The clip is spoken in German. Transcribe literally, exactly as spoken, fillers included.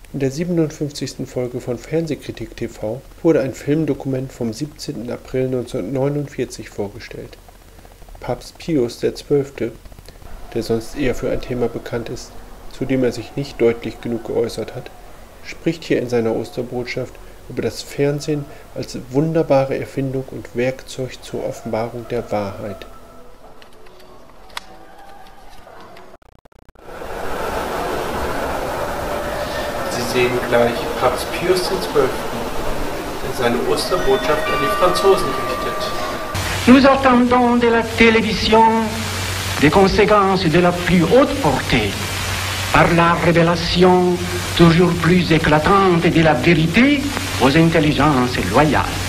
In der siebenundfünfzigsten Folge von Fernsehkritik T V wurde ein Filmdokument vom siebzehnten April neunzehnhundertneunundvierzig vorgestellt. Papst Pius der Zwölfte, der sonst eher für ein Thema bekannt ist, zu dem er sich nicht deutlich genug geäußert hat, spricht hier in seiner Osterbotschaft über das Fernsehen als wunderbare Erfindung und Werkzeug zur Offenbarung der Wahrheit. Sie sehen gleich Papst Pius der Zwölfte, der seine Osterbotschaft an die Franzosen richtet. Nous attendons de la télévision des conséquences de la plus haute portée par la révélation toujours plus éclatante de la vérité aux intelligences loyales.